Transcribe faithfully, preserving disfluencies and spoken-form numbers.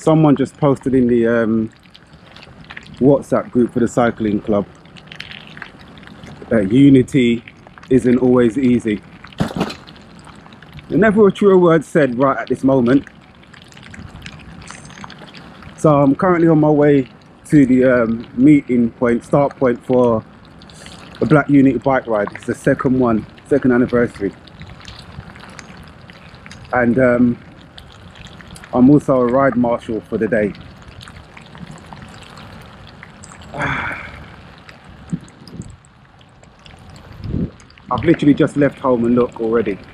someone just posted in the um, WhatsApp group for the cycling club that unity isn't always easy. Never a truer word said right at this moment. So I'm currently on my way to the um, meeting point, start point for the Black Unity bike ride. It's the second one, second anniversary. And um, I'm also a ride marshal for the day. I've literally just left home and look already.